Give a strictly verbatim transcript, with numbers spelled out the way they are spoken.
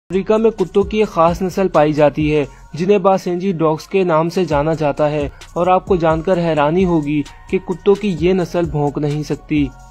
Africa में कुत्तों की एक खास नस्ल पाई जाती है जिन्हें बासेंजी डॉग्स के नाम से जाना जाता है और आपको जानकर हैरानी होगी कि कुत्तों की ये नस्ल भौंक नहीं सकती।